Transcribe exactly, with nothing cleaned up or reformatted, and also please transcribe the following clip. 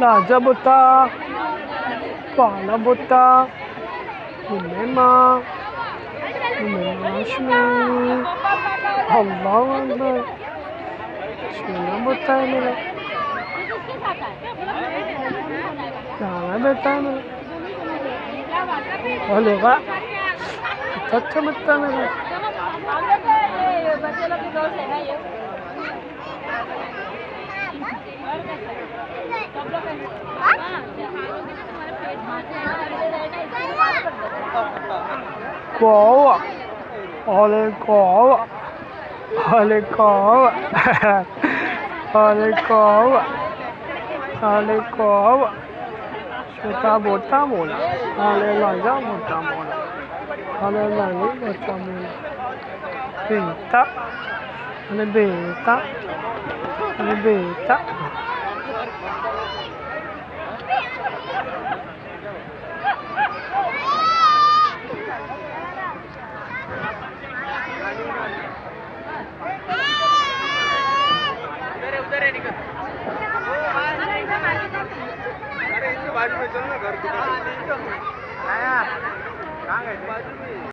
राजा बुता पाला बुता उमैमा उमैमा अल्लाह अकबर सोना बुता है मेरा प्यारा बेटा है मेरा बोले वाह अच्छा बच्चा मेरा Koa, ole koa, ole koa, ole koa, ole koa. छोटा मोटा मोला, ole लाजा मोटा मोला, ole लाजी मोटा मोला. Beta, ole beta, ole beta. बाजू में चल ना घर के बाजू में